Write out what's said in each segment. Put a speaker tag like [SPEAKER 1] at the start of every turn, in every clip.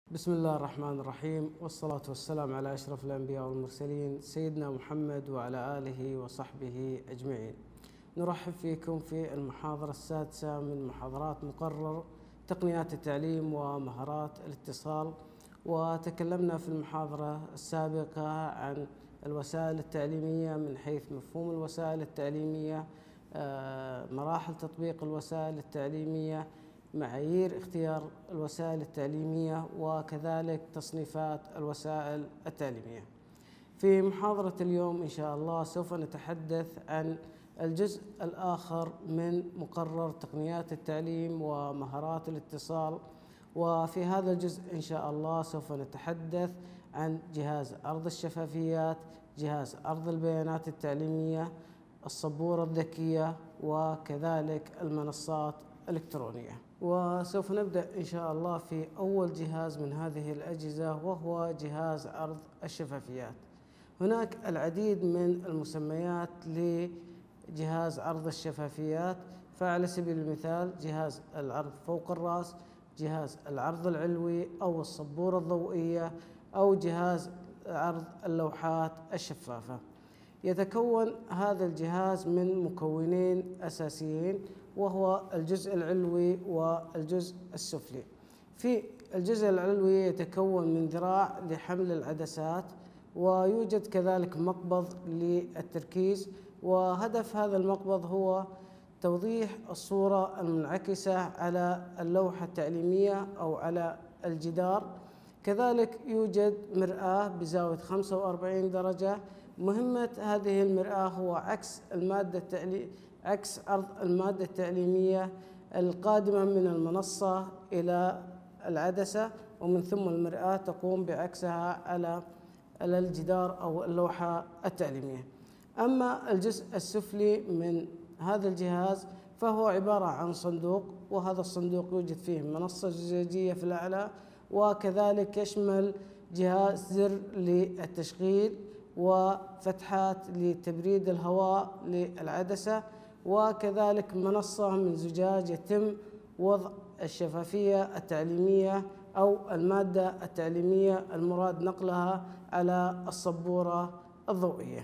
[SPEAKER 1] بسم الله الرحمن الرحيم، والصلاة والسلام على أشرف الأنبياء والمرسلين سيدنا محمد وعلى آله وصحبه أجمعين. نرحب فيكم في المحاضرة السادسة من محاضرات مقرر تقنيات التعليم ومهارات الاتصال. وتكلمنا في المحاضرة السابقة عن الوسائل التعليمية من حيث مفهوم الوسائل التعليمية، مراحل تطبيق الوسائل التعليمية، معايير اختيار الوسائل التعليمية، وكذلك تصنيفات الوسائل التعليمية. في محاضرة اليوم إن شاء الله سوف نتحدث عن الجزء الآخر من مقرر تقنيات التعليم ومهارات الاتصال. وفي هذا الجزء إن شاء الله سوف نتحدث عن جهاز عرض الشفافيات، جهاز عرض البيانات التعليمية، السبورة الذكية، وكذلك المنصات الإلكترونية. وسوف نبدأ إن شاء الله في أول جهاز من هذه الأجهزة، وهو جهاز عرض الشفافيات. هناك العديد من المسميات لجهاز عرض الشفافيات، فعلى سبيل المثال جهاز العرض فوق الرأس، جهاز العرض العلوي أو السبورة الضوئية، أو جهاز عرض اللوحات الشفافة. يتكون هذا الجهاز من مكونين أساسيين، وهو الجزء العلوي والجزء السفلي. في الجزء العلوي يتكون من ذراع لحمل العدسات، ويوجد كذلك مقبض للتركيز، وهدف هذا المقبض هو توضيح الصورة المنعكسة على اللوحة التعليمية أو على الجدار. كذلك يوجد مرآة بزاوية 45 درجة. مهمة هذه المرآة هو عكس عرض المادة التعليمية القادمة من المنصة إلى العدسة، ومن ثم المرآة تقوم بعكسها على الجدار أو اللوحة التعليمية. أما الجزء السفلي من هذا الجهاز فهو عبارة عن صندوق، وهذا الصندوق يوجد فيه منصة زجاجية في الأعلى، وكذلك يشمل جهاز زر للتشغيل وفتحات لتبريد الهواء للعدسة، وكذلك منصة من زجاج يتم وضع الشفافية التعليمية أو المادة التعليمية المراد نقلها على السبورة الضوئية.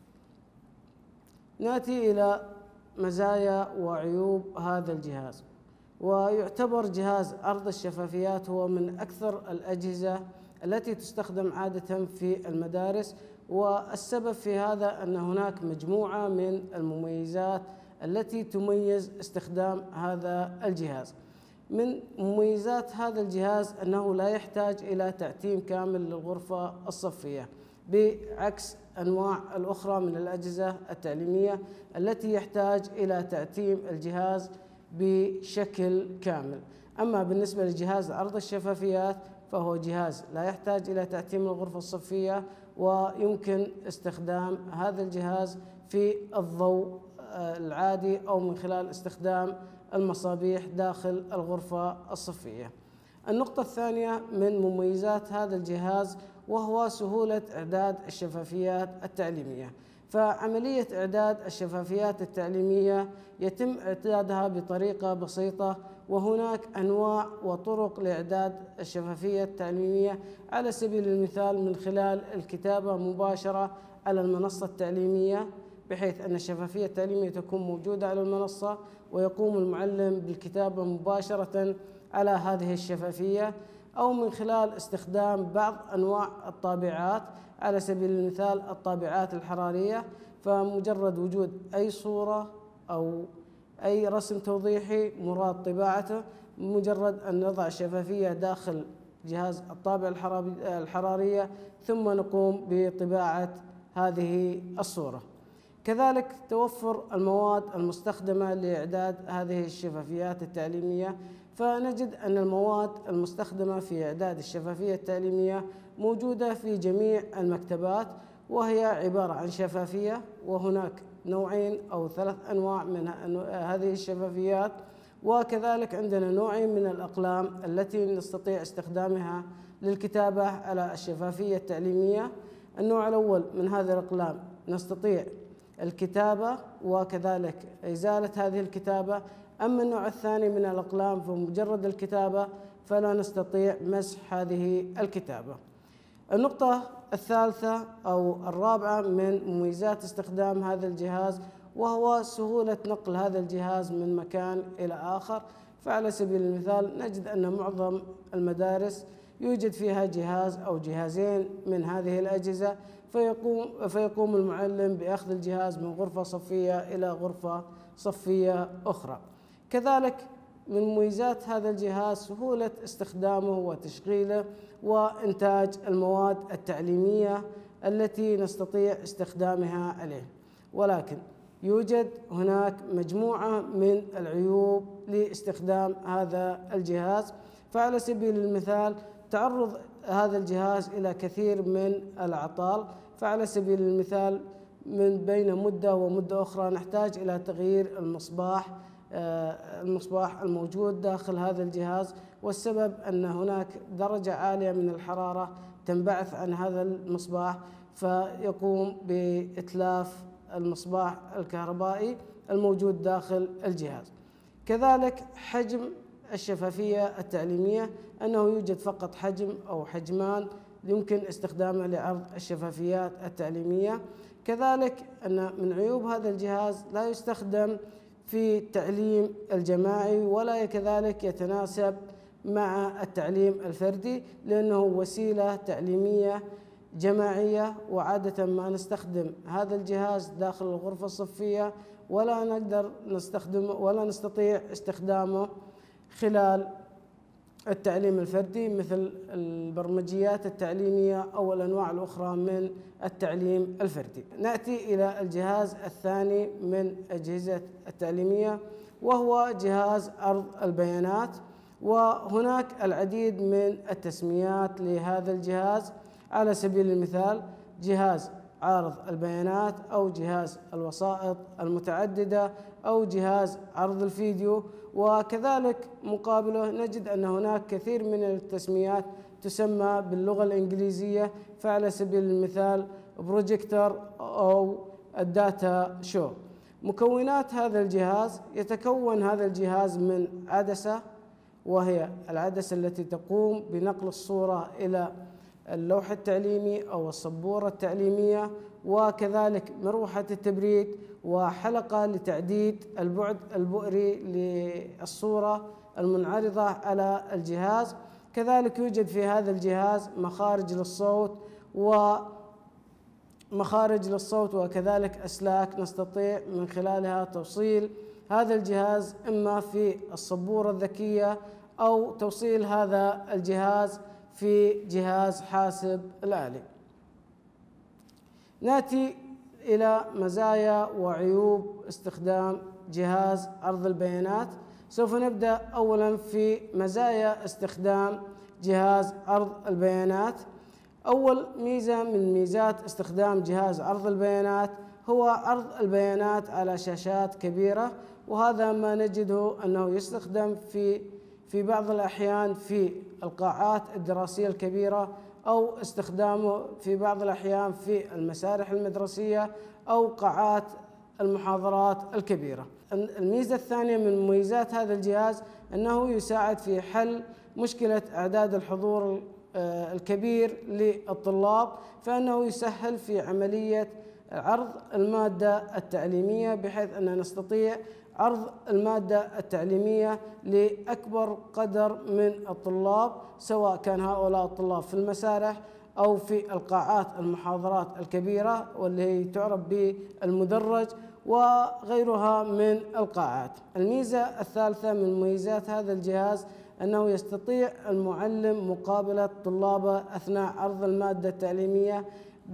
[SPEAKER 1] نأتي إلى مزايا وعيوب هذا الجهاز. ويعتبر جهاز عرض الشفافيات هو من أكثر الأجهزة التي تستخدم عادة في المدارس، والسبب في هذا أن هناك مجموعة من المميزات التي تميز استخدام هذا الجهاز. من مميزات هذا الجهاز أنه لا يحتاج إلى تعتيم كامل للغرفة الصفية، بعكس أنواع الأخرى من الأجهزة التعليمية التي يحتاج إلى تعتيم الجهاز بشكل كامل. أما بالنسبة لجهاز عرض الشفافيات فهو جهاز لا يحتاج إلى تعتيم الغرفة الصفية، ويمكن استخدام هذا الجهاز في الضوء العادي أو من خلال استخدام المصابيح داخل الغرفة الصفية. النقطة الثانية من مميزات هذا الجهاز وهو سهولة إعداد الشفافيات التعليمية. فعملية إعداد الشفافيات التعليمية يتم إعدادها بطريقة بسيطة، وهناك أنواع وطرق لإعداد الشفافية التعليمية، على سبيل المثال من خلال الكتابة مباشرة على المنصة التعليمية، بحيث أن الشفافية التعليمية تكون موجودة على المنصة ويقوم المعلم بالكتابة مباشرة على هذه الشفافية، أو من خلال استخدام بعض أنواع الطابعات، على سبيل المثال الطابعات الحرارية، فمجرد وجود أي صورة أو أي رسم توضيحي مراد طباعته، مجرد أن نضع الشفافية داخل جهاز الطابعة الحرارية ثم نقوم بطباعة هذه الصورة. كذلك توفر المواد المستخدمة لإعداد هذه الشفافيات التعليمية، فنجد أن المواد المستخدمة في إعداد الشفافية التعليمية موجودة في جميع المكتبات، وهي عبارة عن شفافية، وهناك نوعين أو 3 أنواع من هذه الشفافيات، وكذلك عندنا نوعين من الأقلام التي نستطيع استخدامها للكتابة على الشفافية التعليمية. النوع الأول من هذه الأقلام نستطيع الكتابة وكذلك إزالة هذه الكتابة أما النوع الثاني من الأقلام فمجرد الكتابة فلا نستطيع مسح هذه الكتابة. النقطة الثالثة أو الرابعة من مميزات استخدام هذا الجهاز وهو سهولة نقل هذا الجهاز من مكان إلى آخر. فعلى سبيل المثال نجد أن معظم المدارس يوجد فيها جهاز أو جهازين من هذه الأجهزة، فيقوم المعلم بأخذ الجهاز من غرفة صفية إلى غرفة صفية أخرى. كذلك من مميزات هذا الجهاز سهولة استخدامه وتشغيله وإنتاج المواد التعليمية التي نستطيع استخدامها عليه. ولكن يوجد هناك مجموعة من العيوب لاستخدام هذا الجهاز. فعلى سبيل المثال تعرض هذا الجهاز إلى كثير من الأعطال. فعلى سبيل المثال من بين مدة ومدة أخرى نحتاج إلى تغيير المصباح الموجود داخل هذا الجهاز، والسبب أن هناك درجة عالية من الحرارة تنبعث عن هذا المصباح فيقوم بإتلاف المصباح الكهربائي الموجود داخل الجهاز. كذلك حجم الشفافية التعليمية، أنه يوجد فقط حجم أو حجمان يمكن استخدامه لعرض الشفافيات التعليمية. كذلك أن من عيوب هذا الجهاز لا يستخدم في التعليم الجماعي ولا كذلك يتناسب مع التعليم الفردي، لأنه وسيلة تعليمية جماعية، وعادة ما نستخدم هذا الجهاز داخل الغرفة الصفية ولا نقدر نستخدمه ولا نستطيع استخدامه خلال التعليم الفردي مثل البرمجيات التعليمية أو الأنواع الأخرى من التعليم الفردي. نأتي إلى الجهاز الثاني من أجهزة التعليمية وهو جهاز عرض البيانات، وهناك العديد من التسميات لهذا الجهاز. على سبيل المثال جهاز عارض البيانات أو جهاز الوسائط المتعددة أو جهاز عرض الفيديو. وكذلك مقابله نجد أن هناك كثير من التسميات تسمى باللغة الإنجليزية، فعلى سبيل المثال بروجيكتور أو الداتا شو. مكونات هذا الجهاز: يتكون هذا الجهاز من عدسة، وهي العدسة التي تقوم بنقل الصورة إلى اللوح التعليمي أو السبورة التعليمية، وكذلك مروحة التبريد، وحلقة لتعديد البعد البؤري للصورة المنعرضة على الجهاز. كذلك يوجد في هذا الجهاز مخارج للصوت وكذلك أسلاك نستطيع من خلالها توصيل هذا الجهاز إما في السبورة الذكية أو توصيل هذا الجهاز في جهاز حاسب الآلي. نأتي إلى مزايا وعيوب استخدام جهاز عرض البيانات. سوف نبدأ أولا في مزايا استخدام جهاز عرض البيانات. أول ميزة من ميزات استخدام جهاز عرض البيانات هو عرض البيانات على شاشات كبيرة، وهذا ما نجده أنه يستخدم في بعض الأحيان في القاعات الدراسية الكبيرة، أو استخدامه في بعض الأحيان في المسارح المدرسية أو قاعات المحاضرات الكبيرة. الميزة الثانية من مميزات هذا الجهاز أنه يساعد في حل مشكلة أعداد الحضور الكبير للطلاب، فإنه يسهل في عملية عرض المادة التعليمية، بحيث أن نستطيع عرض المادة التعليمية لأكبر قدر من الطلاب، سواء كان هؤلاء الطلاب في المسارح أو في القاعات المحاضرات الكبيرة واللي هي تعرف بالمدرج وغيرها من القاعات. الميزة الثالثة من مميزات هذا الجهاز أنه يستطيع المعلم مقابلة طلابه أثناء عرض المادة التعليمية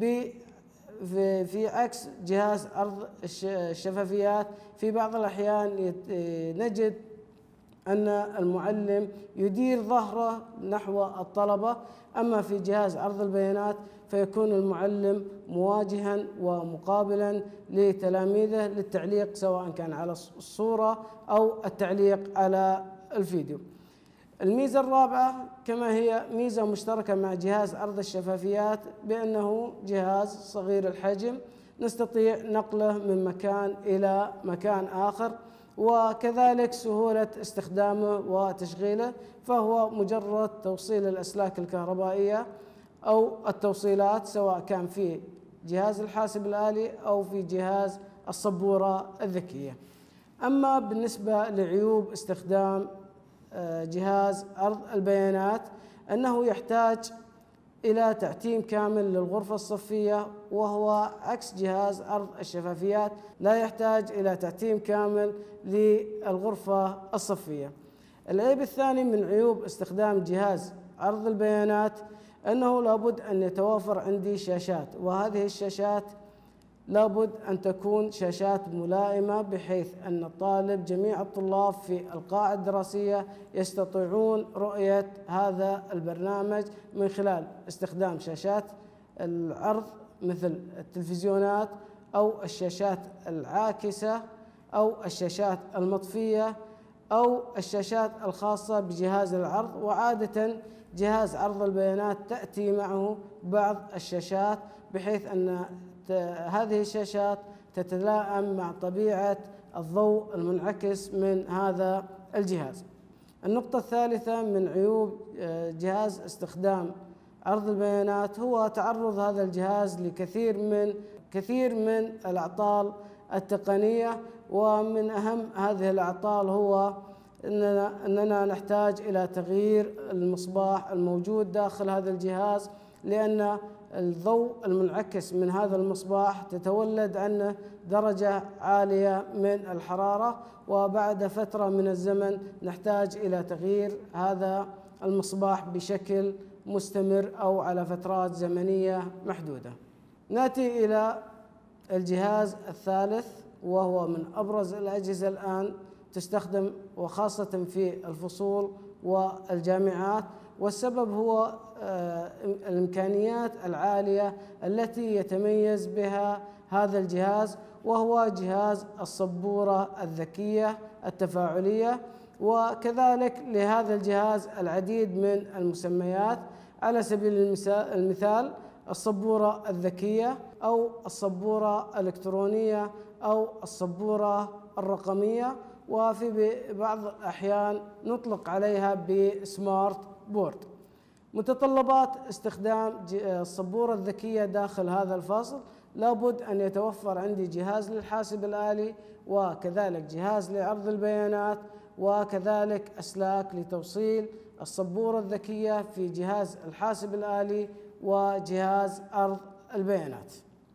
[SPEAKER 1] في عكس جهاز عرض الشفافيات. في بعض الأحيان نجد أن المعلم يدير ظهره نحو الطلبة، أما في جهاز عرض البيانات فيكون المعلم مواجها ومقابلا لتلاميذه للتعليق سواء كان على الصورة أو التعليق على الفيديو. الميزة الرابعة كما هي ميزة مشتركة مع جهاز عرض الشفافيات، بأنه جهاز صغير الحجم نستطيع نقله من مكان إلى مكان آخر، وكذلك سهولة استخدامه وتشغيله، فهو مجرد توصيل الأسلاك الكهربائية أو التوصيلات، سواء كان في جهاز الحاسب الآلي أو في جهاز السبورة الذكية. أما بالنسبة لعيوب استخدام جهاز عرض البيانات، أنه يحتاج إلى تعتيم كامل للغرفة الصفية، وهو عكس جهاز عرض الشفافيات لا يحتاج إلى تعتيم كامل للغرفة الصفية. العيب الثاني من عيوب استخدام جهاز عرض البيانات أنه لابد أن يتوافر عندي شاشات، وهذه الشاشات لابد أن تكون شاشات ملائمة، بحيث أن الطالب جميع الطلاب في القاعة الدراسية يستطيعون رؤية هذا البرنامج من خلال استخدام شاشات العرض مثل التلفزيونات أو الشاشات العاكسة أو الشاشات المطفية أو الشاشات الخاصة بجهاز العرض. وعادة جهاز عرض البيانات تأتي معه بعض الشاشات، بحيث أن هذه الشاشات تتلائم مع طبيعة الضوء المنعكس من هذا الجهاز. النقطة الثالثة من عيوب جهاز استخدام عرض البيانات هو تعرض هذا الجهاز لكثير من الأعطال التقنية، ومن أهم هذه الأعطال هو أننا نحتاج إلى تغيير المصباح الموجود داخل هذا الجهاز، لأن الضوء المنعكس من هذا المصباح تتولد عنه درجة عالية من الحرارة، وبعد فترة من الزمن نحتاج إلى تغيير هذا المصباح بشكل مستمر أو على فترات زمنية محدودة. نأتي إلى الجهاز الثالث، وهو من أبرز الأجهزة الآن تستخدم وخاصة في الفصول والجامعات، والسبب هو الإمكانيات العالية التي يتميز بها هذا الجهاز، وهو جهاز السبورة الذكية التفاعلية. وكذلك لهذا الجهاز العديد من المسميات، على سبيل المثال السبورة الذكية أو السبورة الإلكترونية أو السبورة الرقمية، وفي بعض الأحيان نطلق عليها بسمارت بورد. متطلبات استخدام السبورة الذكية داخل هذا الفصل: لابد أن يتوفر عندي جهاز للحاسب الآلي، وكذلك جهاز لعرض البيانات، وكذلك أسلاك لتوصيل السبورة الذكية في جهاز الحاسب الآلي وجهاز عرض البيانات.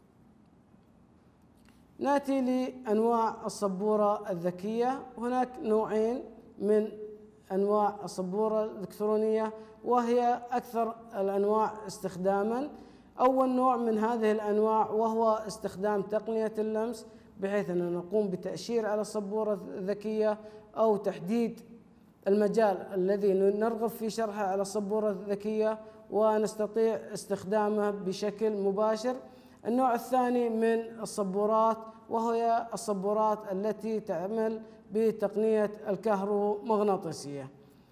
[SPEAKER 1] نأتي لأنواع السبورة الذكية. هناك نوعين من أنواع السبورة الإلكترونية، وهي أكثر الأنواع استخداماً. أول نوع من هذه الأنواع وهو استخدام تقنية اللمس، بحيث أن نقوم بتأشير على السبورة الذكية أو تحديد المجال الذي نرغب في شرحه على السبورة الذكية، ونستطيع استخدامه بشكل مباشر. النوع الثاني من السبورات وهي السبورات التي تعمل بتقنية الكهرومغناطيسية.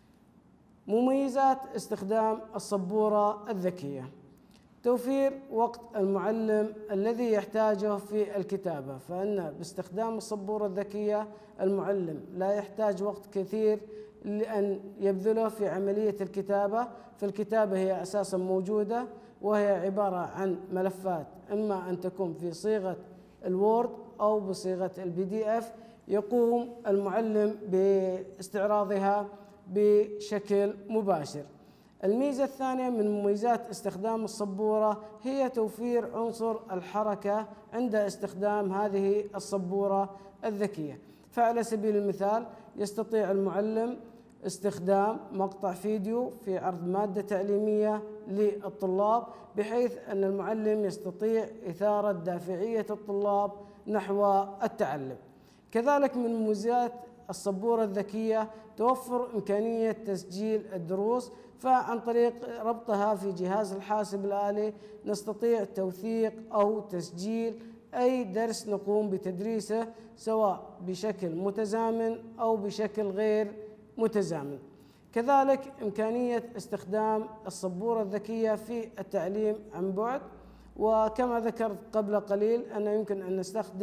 [SPEAKER 1] مميزات استخدام السبورة الذكية: توفير وقت المعلم الذي يحتاجه في الكتابة، فإن باستخدام السبورة الذكية المعلم لا يحتاج وقت كثير لأن يبذله في عملية الكتابة. فالكتابة هي أساسا موجودة، وهي عبارة عن ملفات، إما أن تكون في صيغة الوورد أو بصيغة الPDF، يقوم المعلم باستعراضها بشكل مباشر. الميزة الثانية من مميزات استخدام السبورة هي توفير عنصر الحركة عند استخدام هذه السبورة الذكية. فعلى سبيل المثال يستطيع المعلم استخدام مقطع فيديو في عرض مادة تعليمية للطلاب، بحيث أن المعلم يستطيع إثارة دافعية الطلاب نحو التعلم. كذلك من مميزات السبورة الذكية توفر إمكانية تسجيل الدروس، فعن طريق ربطها في جهاز الحاسب الآلي نستطيع توثيق أو تسجيل أي درس نقوم بتدريسه، سواء بشكل متزامن أو بشكل غير متزامن. كذلك إمكانية استخدام السبورة الذكية في التعليم عن بعد، وكما ذكرت قبل قليل أنه يمكن أن نستخدم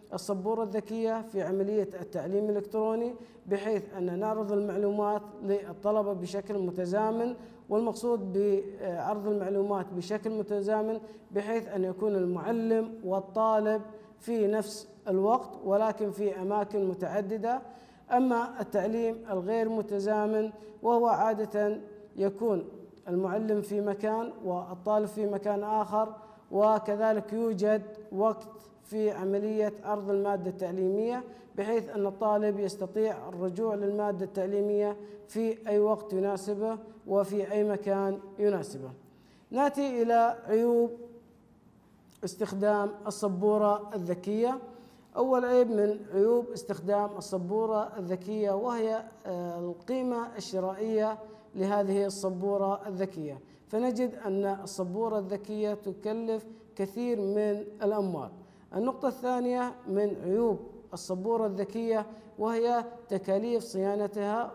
[SPEAKER 1] السبورة الذكية في عملية التعليم الإلكتروني، بحيث أن نعرض المعلومات للطلبة بشكل متزامن. والمقصود بعرض المعلومات بشكل متزامن بحيث أن يكون المعلم والطالب في نفس الوقت ولكن في أماكن متعددة. أما التعليم الغير متزامن وهو عادة يكون المعلم في مكان والطالب في مكان آخر، وكذلك يوجد وقت في عملية عرض المادة التعليمية بحيث أن الطالب يستطيع الرجوع للمادة التعليمية في أي وقت يناسبه وفي أي مكان يناسبه. نأتي إلى عيوب استخدام السبورة الذكية. أول عيب من عيوب استخدام السبورة الذكية وهي القيمة الشرائية لهذه السبورة الذكية، فنجد أن السبورة الذكية تكلف كثير من الأموال. النقطة الثانية من عيوب السبورة الذكية وهي تكاليف صيانتها،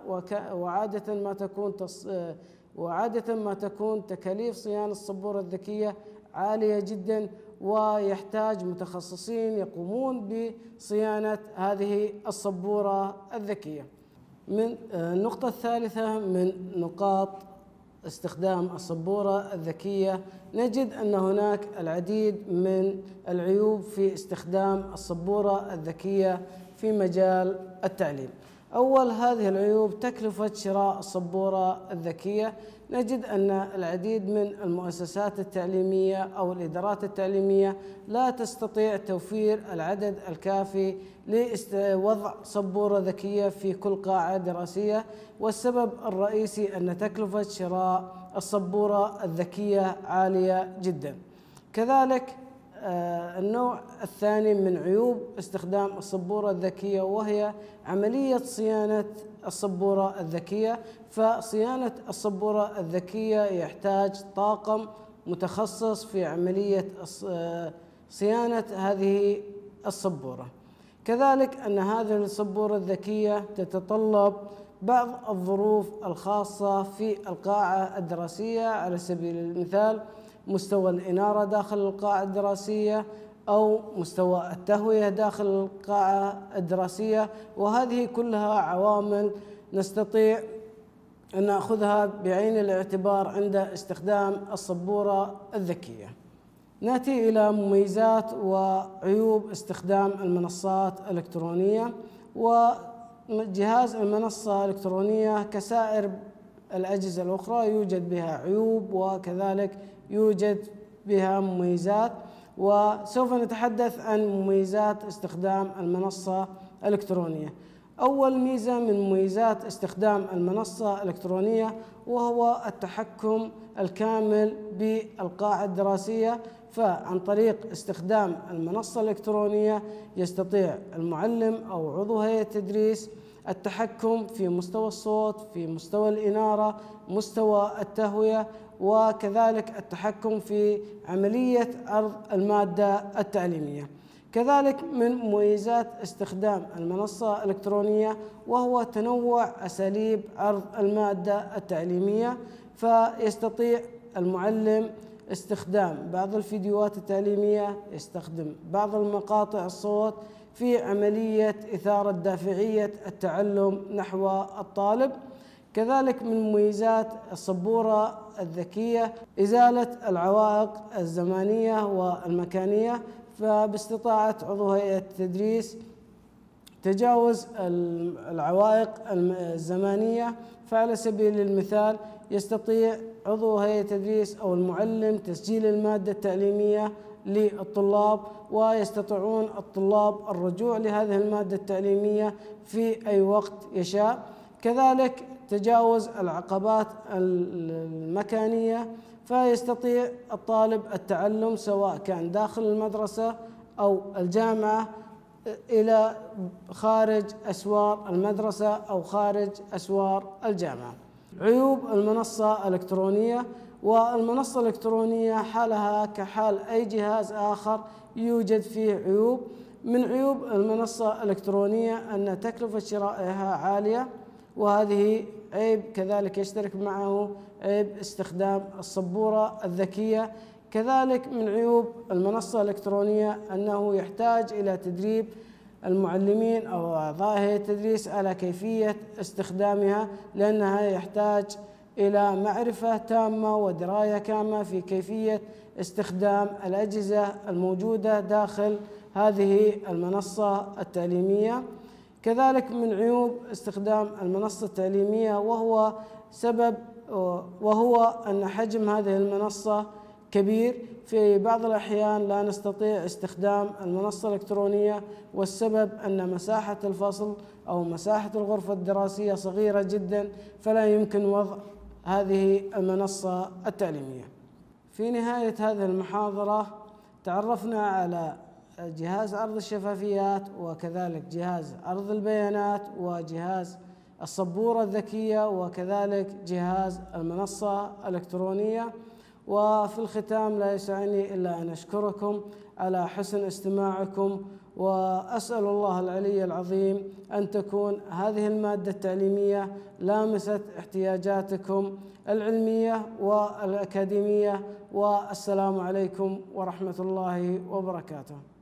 [SPEAKER 1] وعادة ما تكون تكاليف صيانة السبورة الذكية عالية جدا، ويحتاج متخصصين يقومون بصيانة هذه السبورة الذكية. من النقطة الثالثة من نقاط استخدام السبورة الذكية، نجد أن هناك العديد من العيوب في استخدام السبورة الذكية في مجال التعليم. أول هذه العيوب تكلفة شراء السبورة الذكية. نجد أن العديد من المؤسسات التعليمية أو الإدارات التعليمية لا تستطيع توفير العدد الكافي لوضع سبورة ذكية في كل قاعة دراسية، والسبب الرئيسي أن تكلفة شراء السبورة الذكية عالية جدا. كذلك النوع الثاني من عيوب استخدام السبورة الذكية وهي عملية صيانة السبورة الذكية. فصيانة السبورة الذكية يحتاج طاقم متخصص في عملية صيانة هذه السبورة. كذلك أن هذه السبورة الذكية تتطلب بعض الظروف الخاصة في القاعة الدراسية، على سبيل المثال مستوى الإنارة داخل القاعة الدراسية أو مستوى التهوية داخل القاعة الدراسية، وهذه كلها عوامل نستطيع أن نأخذها بعين الاعتبار عند استخدام السبورة الذكية. نأتي إلى مميزات وعيوب استخدام المنصات الإلكترونية. وجهاز المنصة الإلكترونية كسائر الأجهزة الأخرى يوجد بها عيوب وكذلك يوجد بها مميزات، وسوف نتحدث عن مميزات استخدام المنصة الإلكترونية. أول ميزة من مميزات استخدام المنصة الإلكترونية وهو التحكم الكامل بالقاعة الدراسية. فعن طريق استخدام المنصة الإلكترونية يستطيع المعلم أو عضو هيئة التدريس التحكم في مستوى الصوت، في مستوى الإنارة، مستوى التهوية، وكذلك التحكم في عملية عرض المادة التعليمية. كذلك من مميزات استخدام المنصة الإلكترونية وهو تنوع أساليب عرض المادة التعليمية. فيستطيع المعلم استخدام بعض الفيديوهات التعليمية، يستخدم بعض المقاطع الصوت في عملية إثارة دافعية التعلم نحو الطالب. كذلك من مميزات السبورة الذكية إزالة العوائق الزمانية والمكانية. فباستطاعة عضو هيئة التدريس تجاوز العوائق الزمانية. فعلى سبيل المثال يستطيع عضو هيئة التدريس أو المعلم تسجيل المادة التعليمية للطلاب، ويستطيعون الطلاب الرجوع لهذه المادة التعليمية في أي وقت يشاء. كذلك تجاوز العقبات المكانية، فيستطيع الطالب التعلم سواء كان داخل المدرسة أو الجامعة إلى خارج أسوار المدرسة أو خارج أسوار الجامعة. عيوب المنصة الإلكترونية. والمنصة الإلكترونية حالها كحال أي جهاز آخر يوجد فيه عيوب. من عيوب المنصة الإلكترونية أن تكلفة شرائها عالية، وهذه عيب. كذلك يشترك معه عيب استخدام السبورة الذكية. كذلك من عيوب المنصة الإلكترونية أنه يحتاج إلى تدريب المعلمين أو أعضاء هيئة التدريس على كيفية استخدامها، لأنها يحتاج إلى معرفة تامة ودراية كاملة في كيفية استخدام الأجهزة الموجودة داخل هذه المنصة التعليمية. كذلك من عيوب استخدام المنصة التعليمية وهو أن حجم هذه المنصة كبير، في بعض الأحيان لا نستطيع استخدام المنصة الإلكترونية، والسبب أن مساحة الفصل أو مساحة الغرفة الدراسية صغيرة جدا، فلا يمكن وضع هذه المنصة التعليمية. في نهاية هذه المحاضرة تعرفنا على جهاز عرض الشفافيات، وكذلك جهاز عرض البيانات، وجهاز السبورة الذكية، وكذلك جهاز المنصة الإلكترونية. وفي الختام لا يسعني إلا أن أشكركم على حسن استماعكم، وأسأل الله العلي العظيم أن تكون هذه المادة التعليمية لامست احتياجاتكم العلمية والأكاديمية. والسلام عليكم ورحمة الله وبركاته.